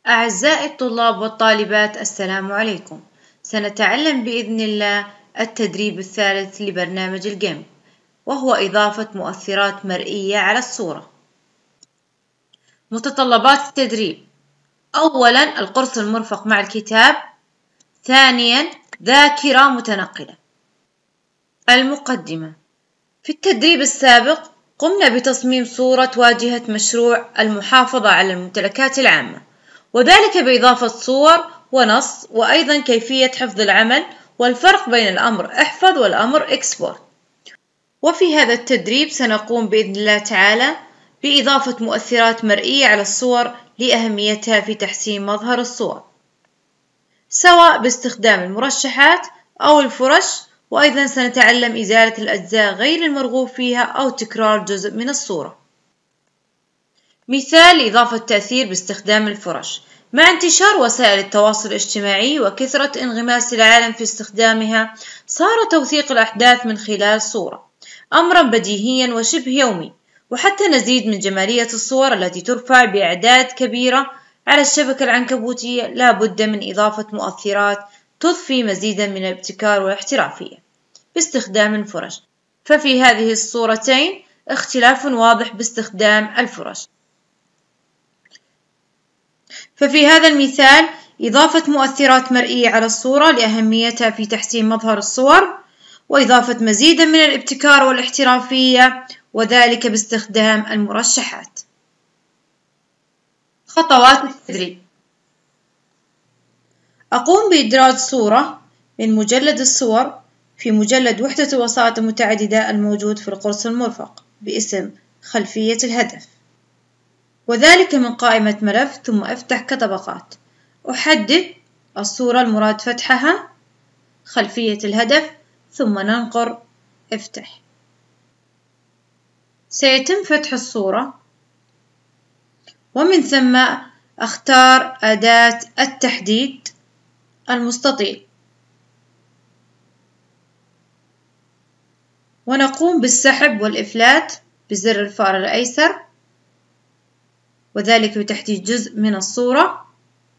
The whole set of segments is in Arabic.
أعزائي الطلاب والطالبات، السلام عليكم. سنتعلم بإذن الله التدريب الثالث لبرنامج الجيم، وهو إضافة مؤثرات مرئية على الصورة. متطلبات التدريب: أولاً القرص المرفق مع الكتاب. ثانياً ذاكرة متنقلة. المقدمة: في التدريب السابق قمنا بتصميم صورة واجهة مشروع المحافظة على الممتلكات العامة، وذلك بإضافة صور ونص، وأيضا كيفية حفظ العمل والفرق بين الأمر احفظ والأمر اكسبورت. وفي هذا التدريب سنقوم بإذن الله تعالى بإضافة مؤثرات مرئية على الصور لأهميتها في تحسين مظهر الصور، سواء باستخدام المرشحات أو الفرش، وأيضا سنتعلم إزالة الأجزاء غير المرغوب فيها أو تكرار جزء من الصورة. مثال إضافة تأثير باستخدام الفرش: مع انتشار وسائل التواصل الاجتماعي وكثرة انغماس العالم في استخدامها، صار توثيق الأحداث من خلال صورة أمرا بديهيا وشبه يومي. وحتى نزيد من جمالية الصور التي ترفع بأعداد كبيرة على الشبكة العنكبوتية، لا بد من إضافة مؤثرات تضفي مزيدا من الابتكار والاحترافية باستخدام الفرش. ففي هذه الصورتين اختلاف واضح باستخدام الفرش. ففي هذا المثال إضافة مؤثرات مرئية على الصورة لأهميتها في تحسين مظهر الصور، وإضافة مزيد من الابتكار والاحترافية، وذلك باستخدام المرشحات. خطوات التدريب: أقوم بإدراج صورة من مجلد الصور في مجلد وحدة الوسائط المتعددة الموجود في القرص المرفق باسم خلفية الهدف، وذلك من قائمة ملف، ثم افتح كطبقات. أحدد الصورة المراد فتحها، خلفية الهدف، ثم ننقر افتح. سيتم فتح الصورة، ومن ثم أختار أداة التحديد المستطيل، ونقوم بالسحب والإفلات بزر الفأر الأيسر، وذلك بتحديد جزء من الصورة،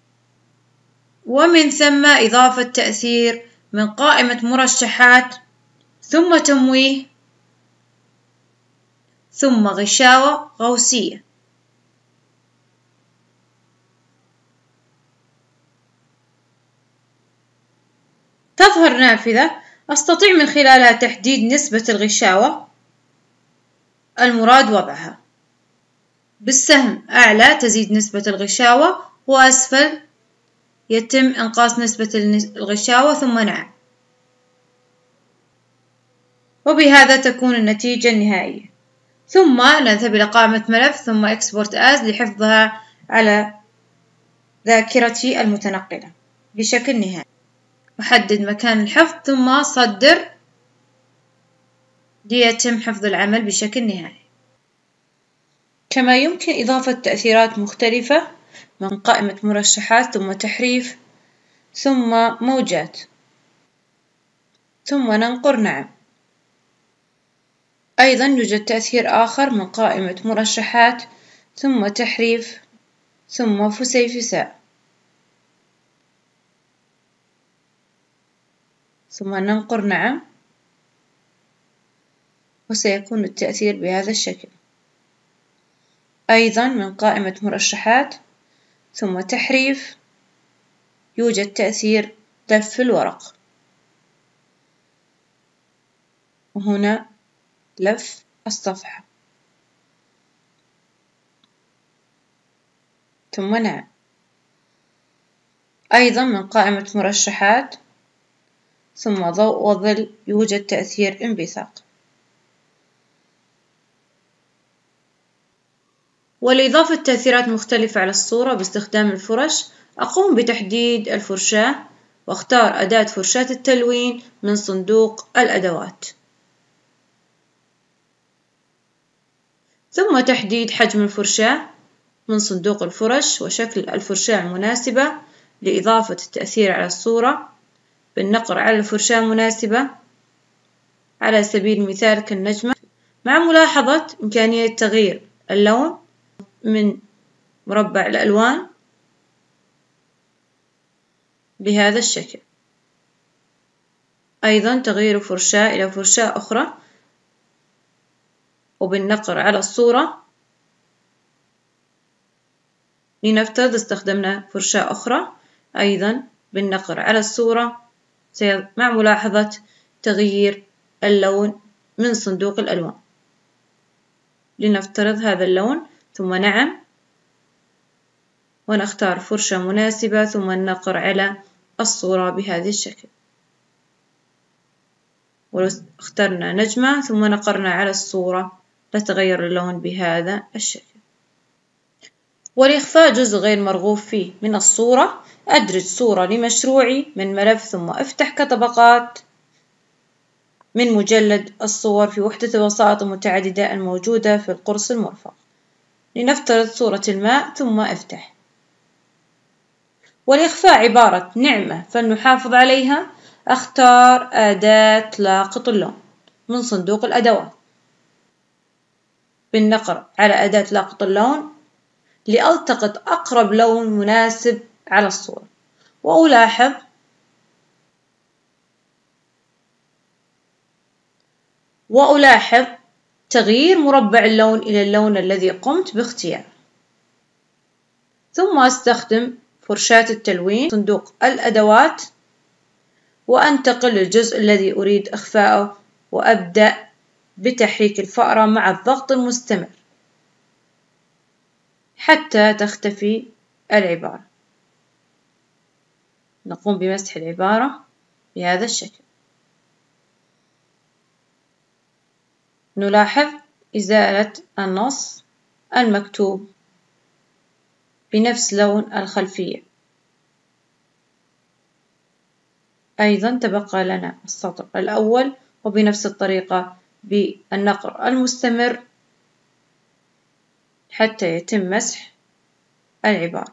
ومن ثم إضافة تأثير من قائمة مرشحات، ثم تمويه، ثم غشاوة غوسية. تظهر نافذة أستطيع من خلالها تحديد نسبة الغشاوة المراد وضعها. بالسهم أعلى تزيد نسبة الغشاوة، وأسفل يتم إنقاص نسبة الغشاوة، ثم نعم. وبهذا تكون النتيجة النهائية. ثم نذهب إلى قائمة ملف، ثم إكسبورت آز لحفظها على ذاكرتي المتنقلة بشكل نهائي. أحدد مكان الحفظ، ثم صدر ليتم حفظ العمل بشكل نهائي. كما يمكن إضافة تأثيرات مختلفة من قائمة مرشحات، ثم تحريف، ثم موجات، ثم ننقر نعم. أيضا يوجد تأثير آخر من قائمة مرشحات، ثم تحريف، ثم فسيفساء، ثم ننقر نعم، وسيكون التأثير بهذا الشكل. أيضا من قائمة مرشحات، ثم تحريف، يوجد تأثير لف الورق، وهنا لف الصفحة، ثم نعم. أيضا من قائمة مرشحات، ثم ضوء وظل، يوجد تأثير انبثاق. ولإضافة تأثيرات مختلفة على الصورة باستخدام الفرش، أقوم بتحديد الفرشاة، واختار أداة فرشاة التلوين من صندوق الأدوات، ثم تحديد حجم الفرشاة من صندوق الفرش وشكل الفرشاة المناسبة لإضافة التأثير على الصورة بالنقر على الفرشاة المناسبة، على سبيل المثال كالنجمة، مع ملاحظة إمكانية تغيير اللون من مربع الألوان بهذا الشكل. أيضا تغيير فرشاة إلى فرشاة أخرى، وبالنقر على الصورة. لنفترض استخدمنا فرشاة أخرى، أيضا بالنقر على الصورة مع ملاحظة تغيير اللون من صندوق الألوان. لنفترض هذا اللون، ثم نعم، ونختار فرشة مناسبة، ثم النقر على الصورة بهذا الشكل. ولو اخترنا نجمة ثم نقرنا على الصورة لتغير اللون بهذا الشكل. ولإخفاء جزء غير مرغوب فيه من الصورة، أدرج صورة لمشروعي من ملف، ثم أفتح كطبقات من مجلد الصور في وحدة الوسائط المتعددة الموجودة في القرص المرفق. لنفترض صورة الماء، ثم أفتح. ولإخفاء عبارة نعمة فلنحافظ عليها، أختار أداة لاقط اللون من صندوق الأدوات. بالنقر على أداة لاقط اللون لألتقط أقرب لون مناسب على الصورة، وألاحظ تغيير مربع اللون إلى اللون الذي قمت باختياره. ثم أستخدم فرشاة التلوين صندوق الأدوات، وأنتقل للجزء الذي أريد إخفاءه، وأبدأ بتحريك الفأرة مع الضغط المستمر حتى تختفي العبارة. نقوم بمسح العبارة بهذا الشكل. نلاحظ إزالة النص المكتوب بنفس لون الخلفية. أيضا تبقى لنا السطر الأول، وبنفس الطريقة بالنقر المستمر حتى يتم مسح العبارة.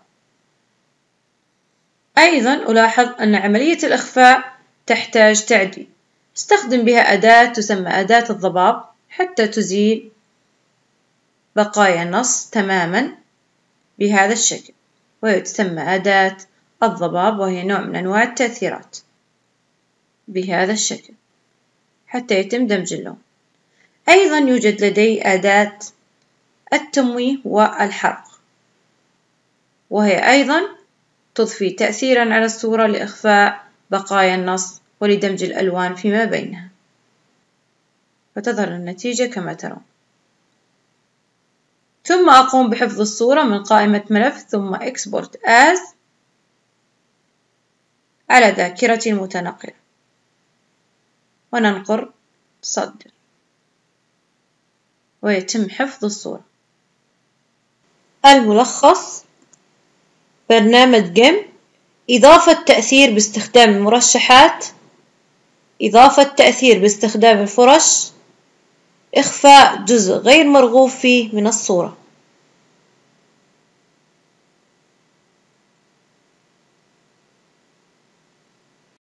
أيضا ألاحظ أن عملية الإخفاء تحتاج تعديل، استخدم بها أداة تسمى أداة الضباب حتى تزيل بقايا النص تماما بهذا الشكل، وهي تسمى أداة الضباب، وهي نوع من أنواع التأثيرات بهذا الشكل حتى يتم دمج اللون. أيضا يوجد لدي أداة التمويه والحرق، وهي أيضا تضفي تأثيرا على الصورة لإخفاء بقايا النص ولدمج الألوان فيما بينها، فتظهر النتيجة كما ترون. ثم أقوم بحفظ الصورة من قائمة ملف، ثم Export As على ذاكرتي المتنقلة، وننقر صدر، ويتم حفظ الصورة. الملخص: برنامج GIMP: إضافة تأثير باستخدام المرشحات، إضافة تأثير باستخدام الفرش، إخفاء جزء غير مرغوب فيه من الصورة.